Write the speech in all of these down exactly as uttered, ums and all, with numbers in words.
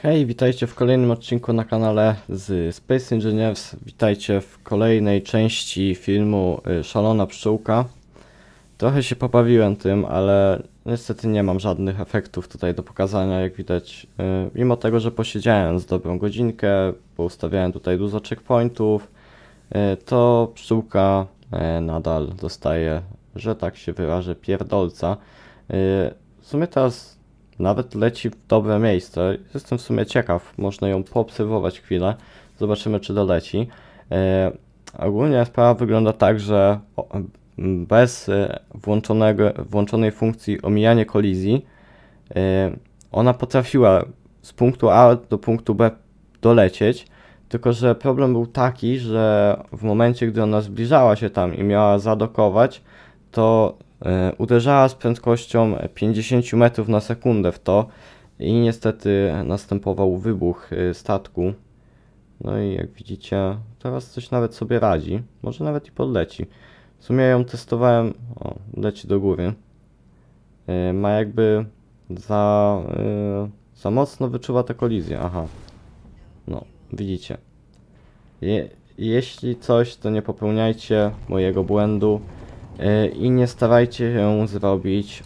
Hej, witajcie w kolejnym odcinku na kanale z Space Engineers. Witajcie w kolejnej części filmu y, Szalona Pszczółka. Trochę się pobawiłem tym, ale niestety nie mam żadnych efektów tutaj do pokazania, jak widać. Y, mimo tego, że posiedziałem z dobrą godzinkę, bo ustawiałem tutaj dużo checkpointów, y, to pszczółka y, nadal dostaje, że tak się wyrażę, pierdolca. Y, w sumie teraz nawet leci w dobre miejsce. Jestem w sumie ciekaw, można ją poobserwować chwilę. Zobaczymy, czy doleci. E, ogólnie sprawa wygląda tak, że o, bez e, włączonego, włączonej funkcji omijanie kolizji e, ona potrafiła z punktu A do punktu B dolecieć, tylko że problem był taki, że w momencie, gdy ona zbliżała się tam i miała zadokować, to e, uderzała z prędkością pięćdziesiąt metrów na sekundę w to i niestety następował wybuch e, statku. No i jak widzicie, teraz coś nawet sobie radzi, może nawet i podleci. W sumie ją testowałem, o, leci do góry. E, ma jakby za, e, za mocno wyczuwa tę kolizję, aha. No, widzicie. Je, jeśli coś, to nie popełniajcie mojego błędu. I nie starajcie się zrobić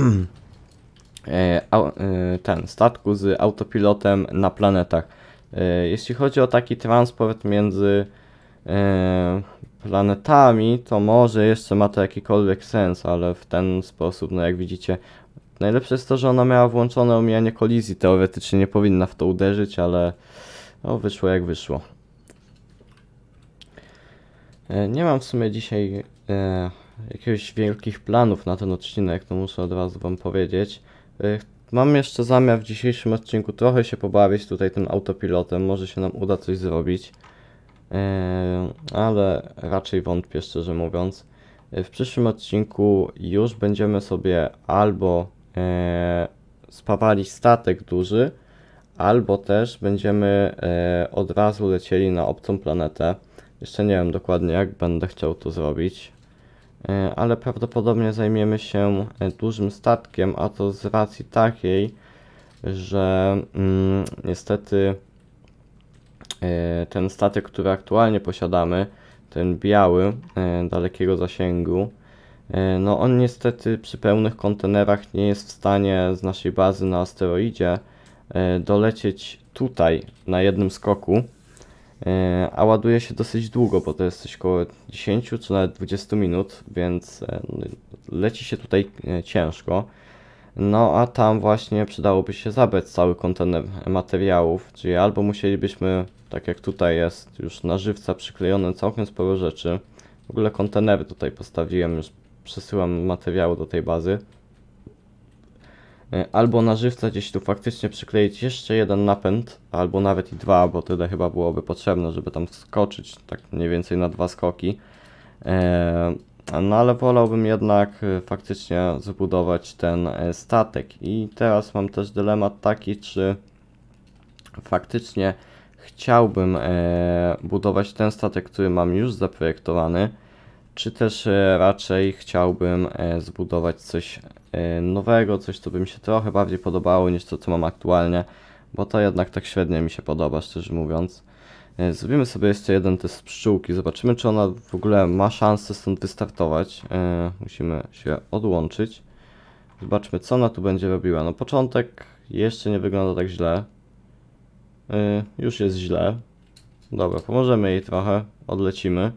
ten statku z autopilotem na planetach. Jeśli chodzi o taki transport między planetami, to może jeszcze ma to jakikolwiek sens, ale w ten sposób, no jak widzicie, najlepsze jest to, że ona miała włączone omijanie kolizji. Teoretycznie nie powinna w to uderzyć, ale no, wyszło jak wyszło. Nie mam w sumie dzisiaj e, jakiegoś wielkich planów na ten odcinek, to muszę od razu wam powiedzieć. E, mam jeszcze zamiar w dzisiejszym odcinku trochę się pobawić tutaj tym autopilotem, może się nam uda coś zrobić. E, ale raczej wątpię, szczerze mówiąc. E, w przyszłym odcinku już będziemy sobie albo e, spawali statek duży, albo też będziemy e, od razu lecieli na obcą planetę. Jeszcze nie wiem dokładnie, jak będę chciał to zrobić, ale prawdopodobnie zajmiemy się dużym statkiem, a to z racji takiej, że mm, niestety ten statek, który aktualnie posiadamy, ten biały, dalekiego zasięgu, no on niestety przy pełnych kontenerach nie jest w stanie z naszej bazy na asteroidzie dolecieć tutaj na jednym skoku. A ładuje się dosyć długo, bo to jest coś około dziesięć czy nawet dwadzieścia minut, więc leci się tutaj ciężko. No a tam właśnie przydałoby się zabrać cały kontener materiałów, czyli albo musielibyśmy, tak jak tutaj jest, już na żywca przyklejone całkiem sporo rzeczy. W ogóle kontenery tutaj postawiłem, już przesyłam materiały do tej bazy. Albo na żywca gdzieś tu faktycznie przykleić jeszcze jeden napęd, albo nawet i dwa, bo tyle chyba byłoby potrzebne, żeby tam wskoczyć tak mniej więcej na dwa skoki. No ale wolałbym jednak faktycznie zbudować ten statek. I teraz mam też dylemat taki, czy faktycznie chciałbym budować ten statek, który mam już zaprojektowany, czy też raczej chciałbym zbudować coś nowego, coś co by mi się trochę bardziej podobało niż to co mam aktualnie, bo to jednak tak średnio mi się podoba, szczerze mówiąc. Zrobimy sobie jeszcze jeden test pszczółki, zobaczymy czy ona w ogóle ma szansę stąd wystartować. Musimy się odłączyć. Zobaczmy co ona tu będzie robiła. No początek jeszcze nie wygląda tak źle. Już jest źle. Dobra, pomożemy jej trochę, odlecimy.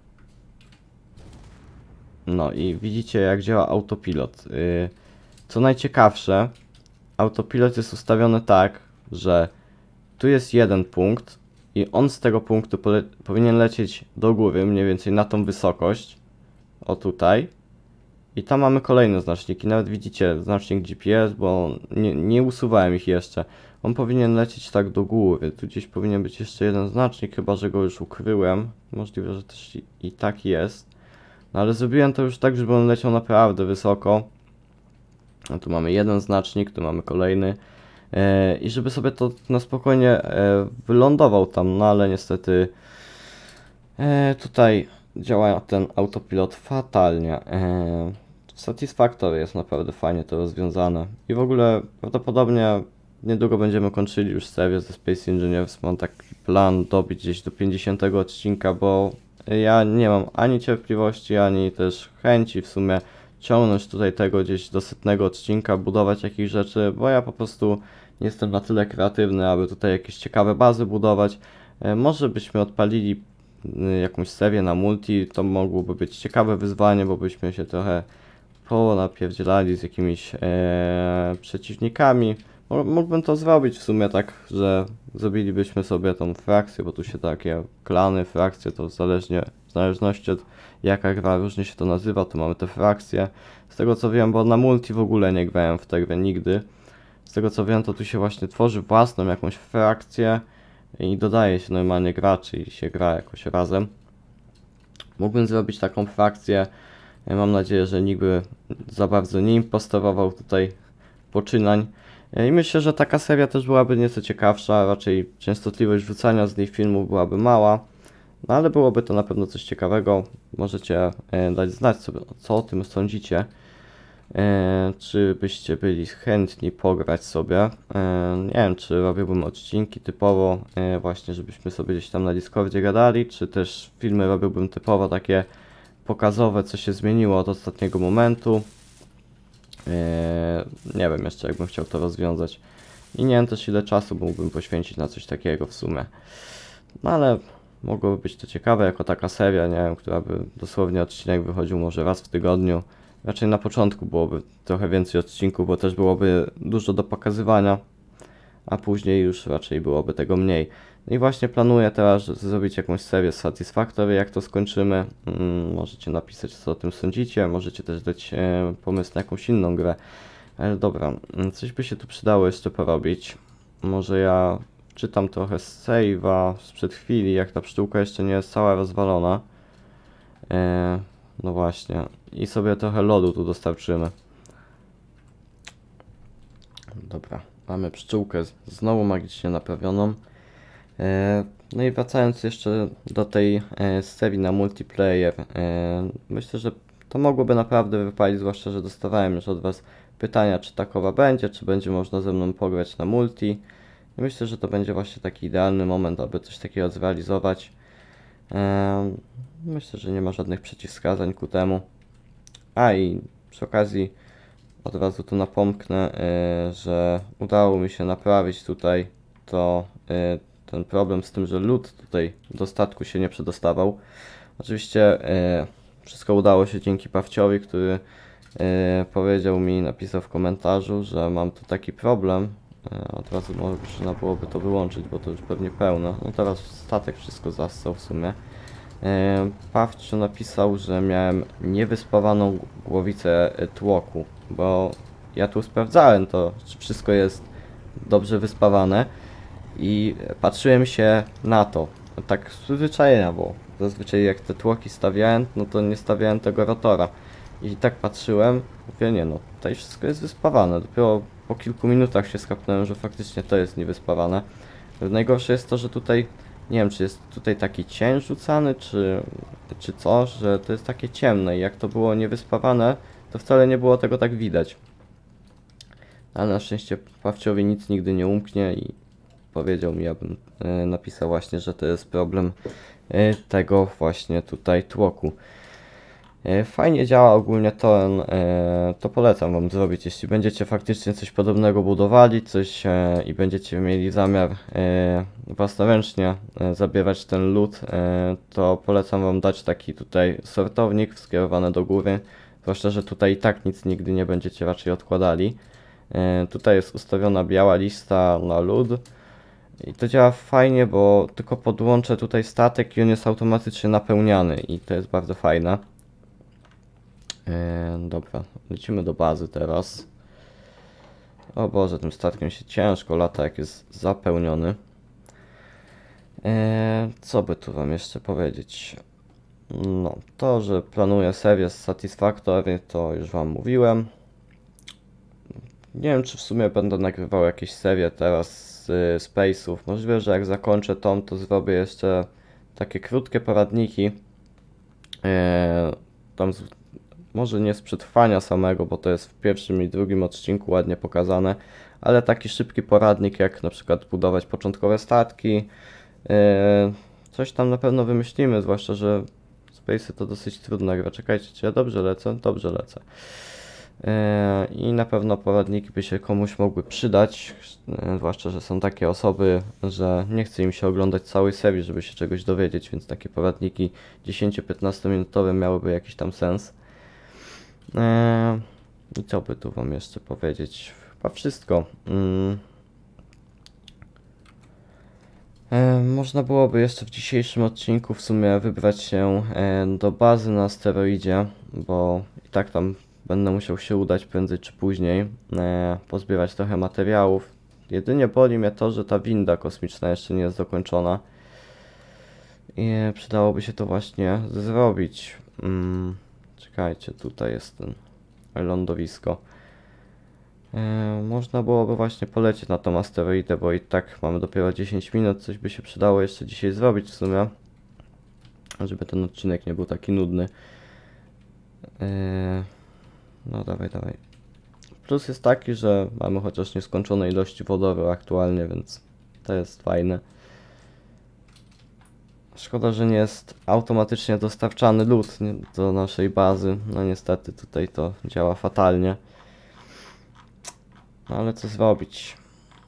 No i widzicie jak działa autopilot. Co najciekawsze, autopilot jest ustawiony tak, że tu jest jeden punkt i on z tego punktu powinien lecieć do góry, mniej więcej na tą wysokość. O tutaj. I tam mamy kolejne znaczniki, nawet widzicie znacznik G P S, bo nie, nie usuwałem ich jeszcze. On powinien lecieć tak do góry, tu gdzieś powinien być jeszcze jeden znacznik, chyba że go już ukryłem. Możliwe, że też i, i tak jest. No ale zrobiłem to już tak, żeby on leciał naprawdę wysoko. No tu mamy jeden znacznik, tu mamy kolejny. Yy, I żeby sobie to na spokojnie yy, wylądował tam, no ale niestety yy, tutaj działa ten autopilot fatalnie. Yy, Satisfactory jest naprawdę fajnie to rozwiązane. I w ogóle prawdopodobnie niedługo będziemy kończyli już serię ze Space Engineers. Mam taki plan dobić gdzieś do pięćdziesiątego odcinka, bo ja nie mam ani cierpliwości, ani też chęci w sumie ciągnąć tutaj tego gdzieś do setnego odcinka, budować jakichś rzeczy, bo ja po prostu nie jestem na tyle kreatywny, aby tutaj jakieś ciekawe bazy budować. Może byśmy odpalili jakąś serię na multi, to mogłoby być ciekawe wyzwanie, bo byśmy się trochę ponapierdzielali z jakimiś e, przeciwnikami. Mógłbym to zrobić w sumie tak, że zrobilibyśmy sobie tą frakcję, bo tu się takie klany, frakcje, to zależnie, w zależności od jaka gra różnie się to nazywa, to mamy te frakcje. Z tego co wiem, bo na multi w ogóle nie grałem w tę grę nigdy. Z tego co wiem, to tu się właśnie tworzy własną jakąś frakcję i dodaje się normalnie graczy i się gra jakoś razem. Mógłbym zrobić taką frakcję. Mam nadzieję, że nikt by za bardzo nie impostował tutaj poczynań. I myślę, że taka seria też byłaby nieco ciekawsza, raczej częstotliwość wrzucania z niej filmów byłaby mała. No ale byłoby to na pewno coś ciekawego. Możecie dać znać sobie, co o tym sądzicie. Czy byście byli chętni pograć sobie. Nie wiem, czy robiłbym odcinki typowo właśnie, żebyśmy sobie gdzieś tam na Discordzie gadali, czy też filmy robiłbym typowo takie pokazowe, co się zmieniło od ostatniego momentu. Nie wiem jeszcze, jakbym chciał to rozwiązać. I nie wiem też, ile czasu mógłbym poświęcić na coś takiego w sumie. No ale mogłoby być to ciekawe jako taka seria, nie wiem, która by dosłownie odcinek wychodził może raz w tygodniu. Raczej na początku byłoby trochę więcej odcinków, bo też byłoby dużo do pokazywania, a później już raczej byłoby tego mniej. No i właśnie planuję teraz zrobić jakąś serię z Satisfactory, jak to skończymy. Hmm, możecie napisać, co o tym sądzicie, możecie też dać e, pomysł na jakąś inną grę. Ale dobra, coś by się tu przydało jeszcze porobić. Może ja czytam trochę z save'a sprzed chwili, jak ta pszczółka jeszcze nie jest cała rozwalona. E, no właśnie. I sobie trochę lodu tu dostarczymy. Dobra, mamy pszczółkę znowu magicznie naprawioną. No i wracając jeszcze do tej serii na multiplayer, myślę, że to mogłoby naprawdę wypalić, zwłaszcza, że dostawałem już od Was pytania, czy takowa będzie, czy będzie można ze mną pograć na multi. I myślę, że to będzie właśnie taki idealny moment, aby coś takiego zrealizować. Myślę, że nie ma żadnych przeciwwskazań ku temu. A i przy okazji od razu tu napomknę, że udało mi się naprawić tutaj to ten problem z tym, że lód tutaj do statku się nie przedostawał. Oczywiście e, wszystko udało się dzięki Pawciowi, który e, powiedział mi, napisał w komentarzu, że mam tu taki problem. E, od razu może można byłoby to wyłączyć, bo to już pewnie pełno. No teraz statek wszystko zassał w sumie. E, Pawcio napisał, że miałem niewyspawaną głowicę tłoku, bo ja tu sprawdzałem to, czy wszystko jest dobrze wyspawane. I patrzyłem się na to, tak z przyzwyczajenia, bo zazwyczaj jak te tłoki stawiałem, no to nie stawiałem tego rotora. I tak patrzyłem, mówię, nie no, tutaj wszystko jest wyspawane. Dopiero po kilku minutach się skapnąłem, że faktycznie to jest niewyspawane. Najgorsze jest to, że tutaj, nie wiem, czy jest tutaj taki cień rzucany, czy, czy coś, że to jest takie ciemne i jak to było niewyspawane, to wcale nie było tego tak widać. Ale na szczęście Pawciowi nic nigdy nie umknie i powiedział mi, abym e, napisał właśnie, że to jest problem e, tego właśnie tutaj tłoku. E, fajnie działa ogólnie to, e, to polecam Wam zrobić, jeśli będziecie faktycznie coś podobnego budowali, coś e, i będziecie mieli zamiar e, własnoręcznie e, zabierać ten lód, e, to polecam Wam dać taki tutaj sortownik skierowany do góry, zwłaszcza, że tutaj i tak nic nigdy nie będziecie raczej odkładali. E, tutaj jest ustawiona biała lista na lód. I to działa fajnie, bo tylko podłączę tutaj statek i on jest automatycznie napełniany i to jest bardzo fajne. Eee, dobra, lecimy do bazy teraz. O Boże, tym statkiem się ciężko lata, jak jest zapełniony. Eee, co by tu Wam jeszcze powiedzieć? No, to, że planuję serię z Satisfactory, to już Wam mówiłem. Nie wiem, czy w sumie będę nagrywał jakieś serie teraz z Space'ów. Możliwe, że jak zakończę tą, to zrobię jeszcze takie krótkie poradniki. Eee, tam z, może nie z przetrwania samego, bo to jest w pierwszym i drugim odcinku ładnie pokazane, ale taki szybki poradnik, jak na przykład budować początkowe statki. Yy, coś tam na pewno wymyślimy, zwłaszcza, że Space'y to dosyć trudna gra. Czekajcie, czy ja dobrze lecę? Dobrze lecę. Yy, I na pewno poradniki by się komuś mogły przydać, yy, zwłaszcza, że są takie osoby, że nie chce im się oglądać całej serii, żeby się czegoś dowiedzieć, więc takie poradniki dziesięcio-piętnasto minutowe miałyby jakiś tam sens. Yy, I co by tu wam jeszcze powiedzieć? Chyba wszystko. Yy. E, można byłoby jeszcze w dzisiejszym odcinku w sumie wybrać się e, do bazy na asteroidzie, bo i tak tam będę musiał się udać prędzej czy później, e, pozbierać trochę materiałów. Jedynie boli mnie to, że ta winda kosmiczna jeszcze nie jest dokończona i przydałoby się to właśnie zrobić. Mm, czekajcie, tutaj jest ten lądowisko. E, można byłoby właśnie polecieć na tą asteroidę, bo i tak mamy dopiero dziesięć minut, coś by się przydało jeszcze dzisiaj zrobić w sumie, żeby ten odcinek nie był taki nudny. E, no dawaj, dawaj. Plus jest taki, że mamy chociaż nieskończone ilości wodoru aktualnie, więc to jest fajne. Szkoda, że nie jest automatycznie dostarczany lód do naszej bazy. No niestety tutaj to działa fatalnie. No ale co zrobić?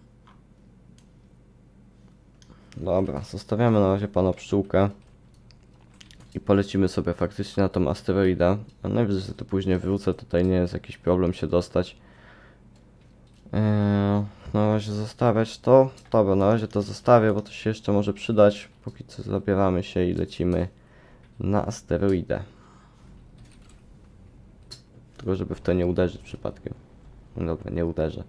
Dobra, zostawiamy na razie pana pszczółkę i polecimy sobie faktycznie na tą asteroidę. A najwyżej sobie to później wrócę, tutaj nie jest jakiś problem się dostać. Eee, na razie zostawiać to. Dobra, na razie to zostawię, bo to się jeszcze może przydać. Póki co zabieramy się i lecimy na asteroidę. Tylko żeby w to nie uderzyć przypadkiem. No dobra, nie uderzę.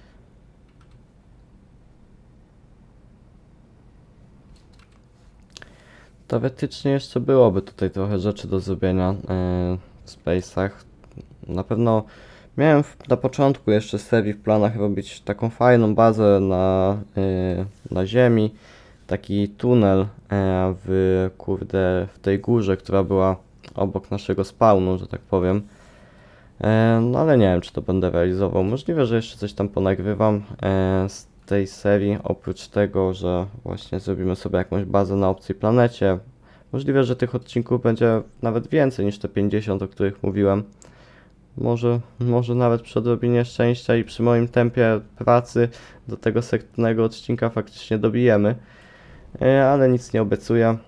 Teoretycznie jeszcze byłoby tutaj trochę rzeczy do zrobienia yy, w Space'ach. Na pewno miałem w, na początku jeszcze serii w planach robić taką fajną bazę na, yy, na ziemi. Taki tunel yy, w, kurde, w tej górze, która była obok naszego spawnu, że tak powiem. Yy, no ale nie wiem, czy to będę realizował. Możliwe, że jeszcze coś tam ponagrywam yy, z tej serii, oprócz tego, że właśnie zrobimy sobie jakąś bazę na obcej planecie. Możliwe, że tych odcinków będzie nawet więcej niż te pięćdziesiąt, o których mówiłem. Może, może nawet przy odrobinie szczęścia i przy moim tempie pracy do tego setnego odcinka faktycznie dobijemy. Ale nic nie obiecuję.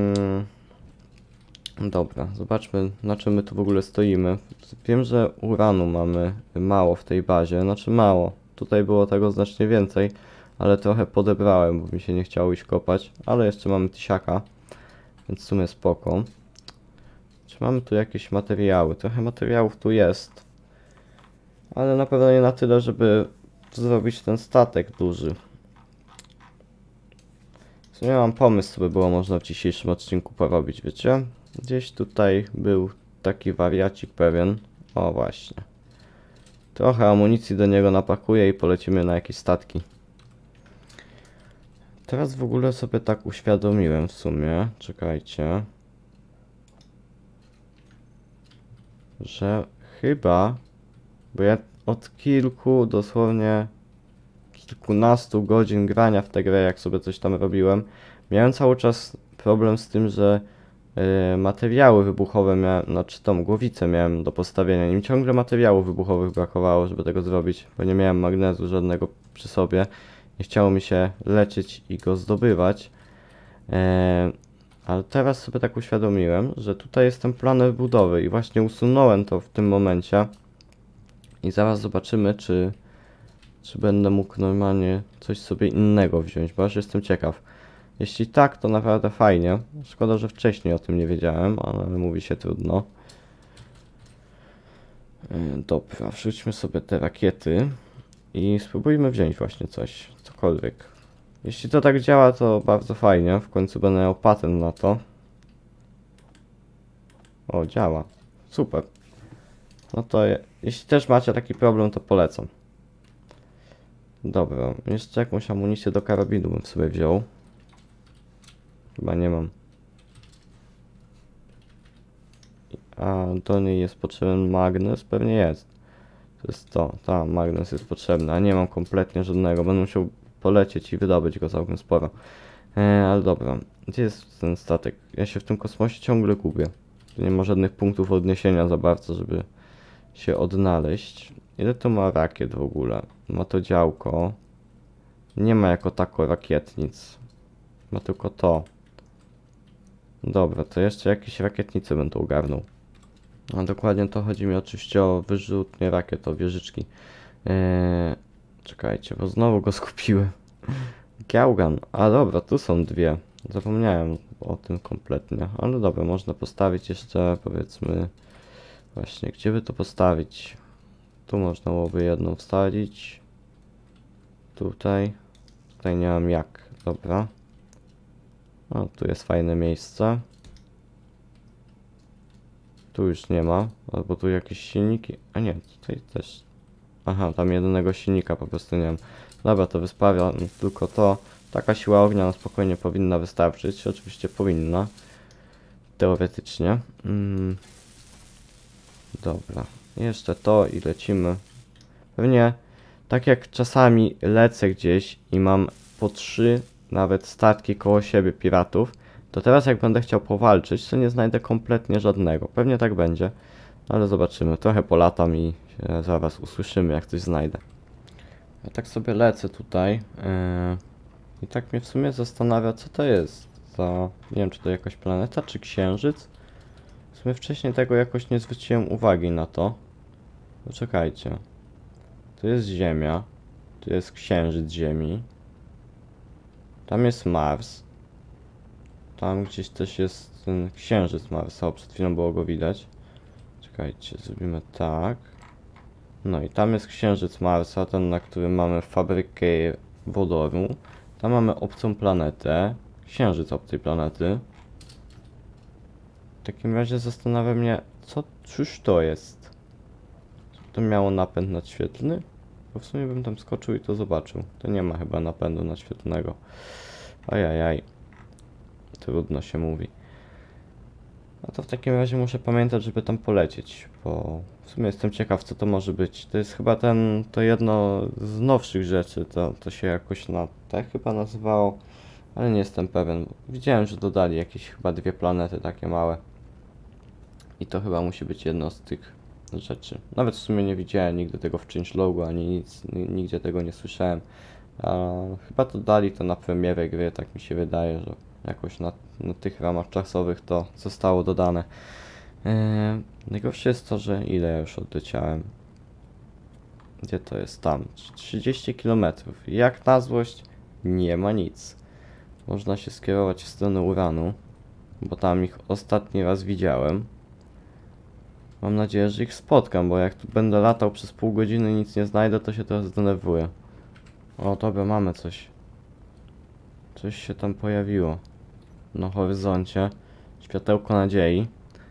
Dobra, zobaczmy, na czym my tu w ogóle stoimy. Wiem, że uranu mamy mało w tej bazie, znaczy mało. Tutaj było tego znacznie więcej, ale trochę podebrałem, bo mi się nie chciało iść kopać. Ale jeszcze mamy tysiaka, więc w sumie spoko. Czy mamy tu jakieś materiały? Trochę materiałów tu jest, ale na pewno nie na tyle, żeby zrobić ten statek duży. W sumie mam pomysł, co by było można w dzisiejszym odcinku porobić, wiecie? Gdzieś tutaj był taki wariacik pewien. O właśnie. Trochę amunicji do niego napakuję i polecimy na jakieś statki. Teraz w ogóle sobie tak uświadomiłem w sumie, czekajcie, że chyba, bo ja od kilku, dosłownie kilkunastu godzin grania w tę grę, jak sobie coś tam robiłem, miałem cały czas problem z tym, że yy, materiały wybuchowe miałem, znaczy tą głowicę miałem do postawienia, im ciągle materiałów wybuchowych brakowało, żeby tego zrobić, bo nie miałem magnezu żadnego przy sobie, nie chciało mi się leczyć i go zdobywać. Yy, ale teraz sobie tak uświadomiłem, że tutaj jest ten planer budowy i właśnie usunąłem to w tym momencie i zaraz zobaczymy, czy czy będę mógł normalnie coś sobie innego wziąć, bo aż jestem ciekaw. Jeśli tak, to naprawdę fajnie. Szkoda, że wcześniej o tym nie wiedziałem, ale mówi się trudno. Dobra, wrzućmy sobie te rakiety i spróbujmy wziąć właśnie coś, cokolwiek. Jeśli to tak działa, to bardzo fajnie. W końcu będę miał patent na to. O, działa. Super. No to je, jeśli też macie taki problem, to polecam. Dobra, jeszcze jakąś amunicję do karabinu bym sobie wziął. Chyba nie mam. A do niej jest potrzebny magnes? Pewnie jest. To jest to, ta magnes jest potrzebny, a nie mam kompletnie żadnego. Będę musiał polecieć i wydobyć go całkiem sporo. E, ale dobra, gdzie jest ten statek? Ja się w tym kosmosie ciągle gubię. Tu nie ma żadnych punktów odniesienia za bardzo, żeby się odnaleźć. Ile to ma rakiet w ogóle? Ma to działko. Nie ma jako tako rakietnic. Ma tylko to. Dobra, to jeszcze jakieś rakietnice będę ogarnął. A dokładnie to chodzi mi oczywiście o wyrzutnie rakiet, o wieżyczki. Eee, czekajcie, bo znowu go skupiłem. Gałgan. A dobra, tu są dwie. Zapomniałem o tym kompletnie. Ale dobra, można postawić jeszcze, powiedzmy... Właśnie, gdzie by to postawić? Tu można byłoby jedną wsadzić. Tutaj. Tutaj nie mam jak. Dobra. O, tu jest fajne miejsce. Tu już nie ma. Albo tu jakieś silniki. A nie, tutaj też. Aha, tam jednego silnika po prostu nie mam. Dobra, to wyspawiam tylko to. Taka siła ognia na spokojnie powinna wystarczyć. Oczywiście powinna. Teoretycznie. Mm. Dobra. Jeszcze to i lecimy. Pewnie tak jak czasami lecę gdzieś i mam po trzy nawet statki koło siebie piratów, to teraz jak będę chciał powalczyć, to nie znajdę kompletnie żadnego. Pewnie tak będzie, ale zobaczymy. Trochę polatam i się zaraz usłyszymy, jak coś znajdę. Ja tak sobie lecę tutaj yy, i tak mnie w sumie zastanawia, co to jest za... Nie wiem, czy to jakaś planeta, czy księżyc? W sumie wcześniej tego jakoś nie zwróciłem uwagi na to. Poczekajcie. Tu jest Ziemia. Tu jest księżyc Ziemi. Tam jest Mars. Tam gdzieś też jest ten księżyc Marsa. Przed chwilą było go widać. Czekajcie, zrobimy tak. No i tam jest księżyc Marsa, ten, na którym mamy fabrykę wodoru. Tam mamy obcą planetę. Księżyc obcej planety. W takim razie zastanawia mnie, co cóż to jest? Czy to miało napęd nadświetlny? Bo w sumie bym tam skoczył i to zobaczył. To nie ma chyba napędu nadświetlnego. Ajajaj. Trudno się mówi. No to w takim razie muszę pamiętać, żeby tam polecieć, bo w sumie jestem ciekaw, co to może być. To jest chyba ten, to jedno z nowszych rzeczy, to, to się jakoś na tak chyba nazywało, ale nie jestem pewien. Widziałem, że dodali jakieś chyba dwie planety takie małe. I to chyba musi być jedno z tych rzeczy. Nawet w sumie nie widziałem nigdy tego w changelogu, ani nic, nigdzie tego nie słyszałem. A chyba to dali to na premierę gry, tak mi się wydaje, że jakoś na, na tych ramach czasowych to zostało dodane. Eee, najgorsze jest to, że ile ja już odleciałem. Gdzie to jest? Tam. trzydzieści kilometrów. Jak na złość nie ma nic. Można się skierować w stronę Uranu, bo tam ich ostatni raz widziałem. Mam nadzieję, że ich spotkam, bo jak tu będę latał przez pół godziny i nic nie znajdę, to się teraz zdenerwuję. O, dobra, mamy coś. Coś się tam pojawiło na horyzoncie. Światełko nadziei.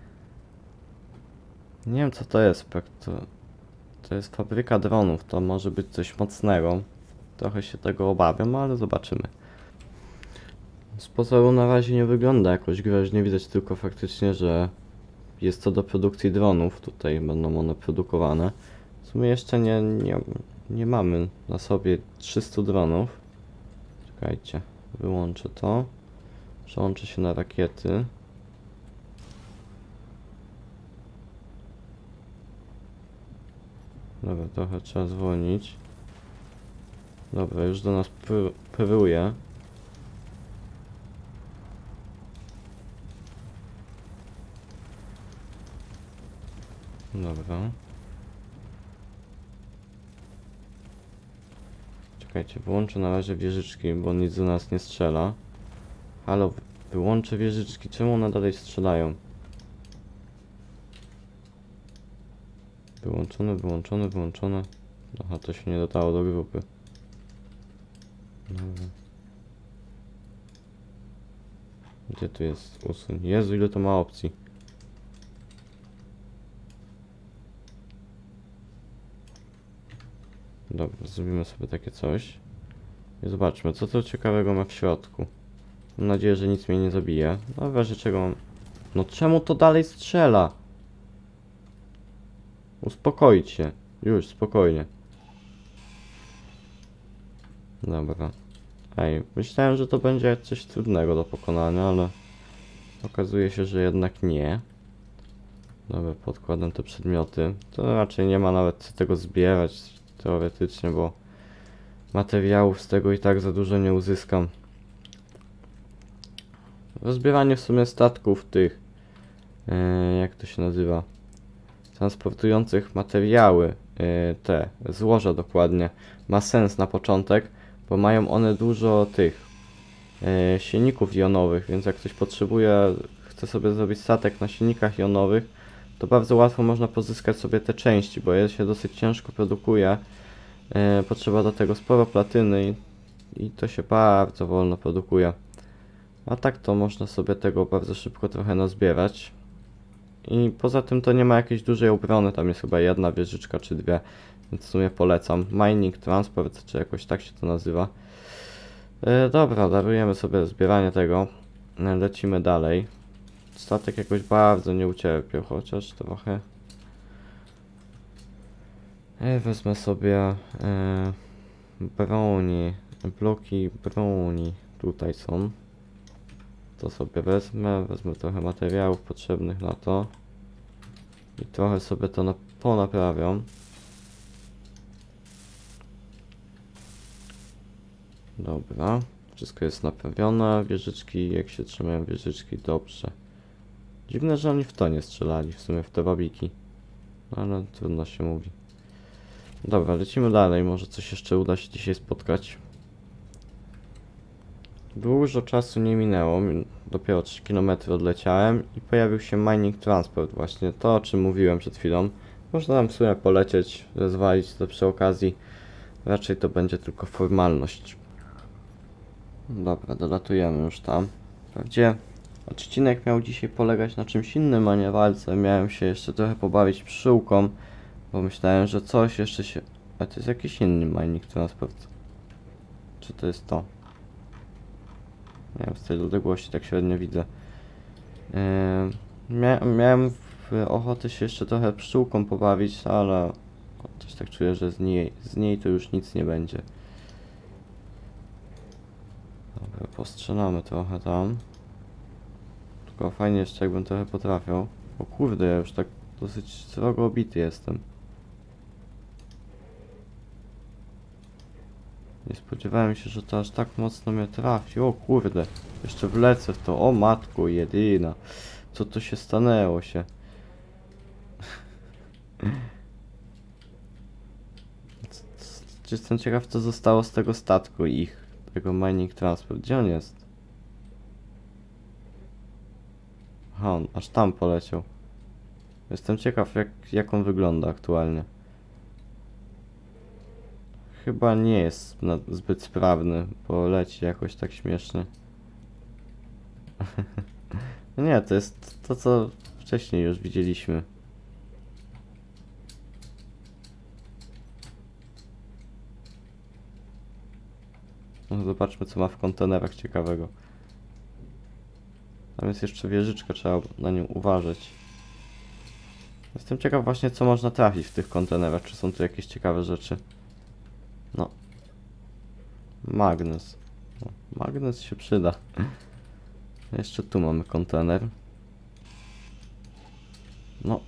Nie wiem, co to jest. To, to jest fabryka dronów. To może być coś mocnego. Trochę się tego obawiam, ale zobaczymy. Z pozoru na razie nie wygląda jakoś groźnie. Widać tylko faktycznie, że jest to do produkcji dronów. Tutaj będą one produkowane. W sumie jeszcze nie, nie, nie mamy na sobie trzystu dronów. Czekajcie. Wyłączę to. Przełączę się na rakiety. Dobra, trochę trzeba zwolnić. Dobra, już do nas pyruje. Dobra. Czekajcie, wyłączę na razie wieżyczki, bo nic do nas nie strzela. Halo, wyłączę wieżyczki. Czemu one dalej strzelają? Wyłączone, wyłączone, wyłączone. Aha, to się nie dodało do grupy. Dobra. Gdzie tu jest usuń? Jezu, ile to ma opcji. Dobra, zrobimy sobie takie coś. I zobaczmy, co to ciekawego ma w środku. Mam nadzieję, że nic mnie nie zabije. No w razie czego mam... No czemu to dalej strzela? Uspokoić się. Już, spokojnie. Dobra. Ej, myślałem, że to będzie coś trudnego do pokonania, ale okazuje się, że jednak nie. Dobra, podkładam te przedmioty. To raczej nie ma nawet co tego zbierać teoretycznie, bo materiałów z tego i tak za dużo nie uzyskam. Rozbieranie w sumie statków tych, yy, jak to się nazywa, transportujących materiały, yy, te złoża dokładnie, ma sens na początek, bo mają one dużo tych yy, silników jonowych, więc jak ktoś potrzebuje, chce sobie zrobić statek na silnikach jonowych, to bardzo łatwo można pozyskać sobie te części, bo je się dosyć ciężko produkuje. Yy, potrzeba do tego sporo platyny i, i to się bardzo wolno produkuje. A tak to można sobie tego bardzo szybko trochę nazbierać. I poza tym to nie ma jakiejś dużej obrony, tam jest chyba jedna wieżyczka czy dwie, więc w sumie polecam. Mining Transport, czy jakoś tak się to nazywa. Yy, dobra, darujemy sobie zbieranie tego. Yy, lecimy dalej. Statek jakoś bardzo nie ucierpiał, chociaż trochę. Yy, wezmę sobie yy, broni, bloki broni tutaj są. To sobie wezmę, wezmę trochę materiałów potrzebnych na to i trochę sobie to na, ponaprawiam. Dobra, wszystko jest naprawione, wieżyczki, jak się trzymają wieżyczki, dobrze. Dziwne, że oni w to nie strzelali, w sumie w te babiki, ale trudno się mówi. Dobra, lecimy dalej, może coś jeszcze uda się dzisiaj spotkać. Dużo czasu nie minęło, dopiero trzy kilometry odleciałem i pojawił się Mining Transport, właśnie to, o czym mówiłem przed chwilą. Można tam w sumie polecieć, rozwalić to przy okazji, raczej to będzie tylko formalność. Dobra, dolatujemy już tam. Wprawdzie odcinek miał dzisiaj polegać na czymś innym, a nie walce. Miałem się jeszcze trochę pobawić pszczółką, bo myślałem, że coś jeszcze się... A to jest jakiś inny Mining Transport. Czy to jest to? Nie wiem, z tej odległości tak średnio widzę. Yy, mia miałem ochotę się jeszcze trochę pszczółką pobawić, ale coś tak czuję, że z niej, z niej to już nic nie będzie. Dobra, postrzelamy trochę tam. Tylko fajnie jeszcze jakbym trochę potrafił. O kurde, ja już tak dosyć srogo obity jestem. Nie spodziewałem się, że to aż tak mocno mnie trafi. O kurde, jeszcze wlecę w to. O matko jedyna. Co to się stanęło się? Jestem ciekaw, co zostało z tego statku ich. Tego Mining Transport. Gdzie on jest? Aha, on aż tam poleciał. Jestem ciekaw, jak, jak on wygląda aktualnie. Chyba nie jest zbyt sprawny, bo leci jakoś tak śmiesznie. Nie, to jest to, co wcześniej już widzieliśmy. No, zobaczmy, co ma w kontenerach ciekawego. Tam jest jeszcze wieżyczka, trzeba na nią uważać. Jestem ciekaw właśnie, co można trafić w tych kontenerach, czy są tu jakieś ciekawe rzeczy. No. Magnes. No, magnes się przyda. Jeszcze tu mamy kontener. No.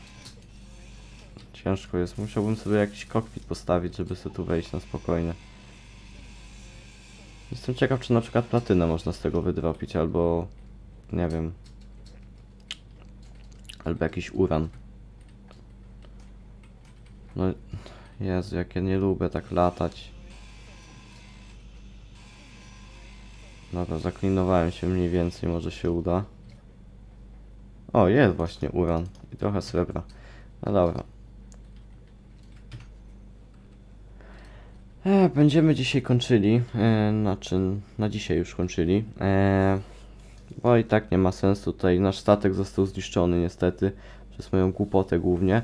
Ciężko jest. Musiałbym sobie jakiś kokpit postawić, żeby sobie tu wejść na spokojnie. Jestem ciekaw, czy na przykład platynę można z tego wydropić, albo... nie wiem. Albo jakiś uran. No... Jezu, jak ja nie lubię tak latać. Dobra, zaklinowałem się mniej więcej, może się uda. O, jest właśnie uran i trochę srebra. No dobra. E, będziemy dzisiaj kończyli, e, znaczy na dzisiaj już kończyli, e, bo i tak nie ma sensu, tutaj nasz statek został zniszczony niestety, przez moją głupotę głównie.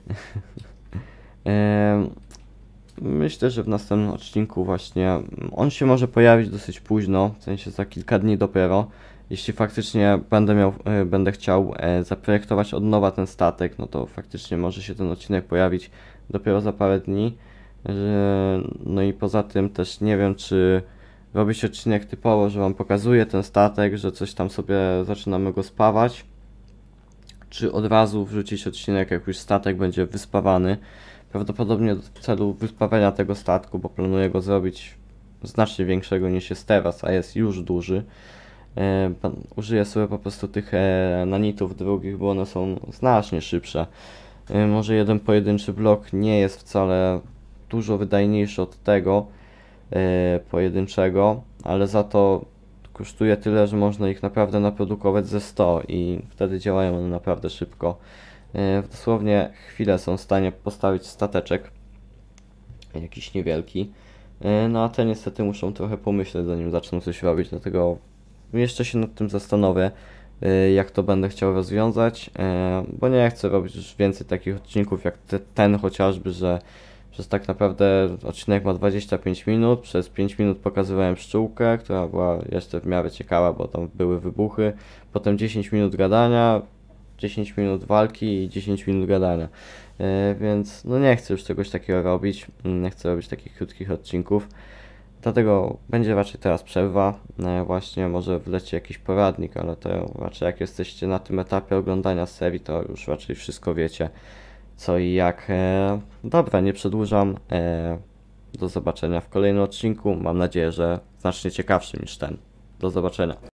e, myślę, że w następnym odcinku właśnie, on się może pojawić dosyć późno, w sensie za kilka dni dopiero. Jeśli faktycznie będę miał, e, będę chciał e, zaprojektować od nowa ten statek, no to faktycznie może się ten odcinek pojawić dopiero za parę dni. No i poza tym też nie wiem, czy robić odcinek typowo, że wam pokazuję ten statek, że coś tam sobie zaczynamy go spawać, czy od razu wrzucić odcinek, jak już statek będzie wyspawany. Prawdopodobnie w celu wyspawania tego statku, bo planuję go zrobić znacznie większego niż jest teraz, a jest już duży. E, użyję sobie po prostu tych e, nanitów drugich, bo one są znacznie szybsze. E, może jeden pojedynczy blok nie jest wcale dużo wydajniejszy od tego e, pojedynczego, ale za to kosztuje tyle, że można ich naprawdę naprodukować ze sto i wtedy działają one naprawdę szybko. E, dosłownie chwilę są w stanie postawić stateczek, jakiś niewielki. E, no a te niestety muszą trochę pomyśleć, zanim zaczną coś robić, dlatego jeszcze się nad tym zastanowię, e, jak to będę chciał rozwiązać, e, bo nie chcę robić już więcej takich odcinków jak te, ten chociażby, że przez tak naprawdę odcinek ma dwadzieścia pięć minut, przez pięć minut pokazywałem pszczółkę, która była jeszcze w miarę ciekawa, bo tam były wybuchy, potem dziesięć minut gadania, dziesięć minut walki i dziesięć minut gadania, e, więc no nie chcę już czegoś takiego robić, nie chcę robić takich krótkich odcinków, dlatego będzie raczej teraz przerwa, e, właśnie może wleci jakiś poradnik, ale to raczej jak jesteście na tym etapie oglądania serii, to już raczej wszystko wiecie, co i jak. E, dobra, nie przedłużam. E, do zobaczenia w kolejnym odcinku. Mam nadzieję, że znacznie ciekawszym niż ten. Do zobaczenia.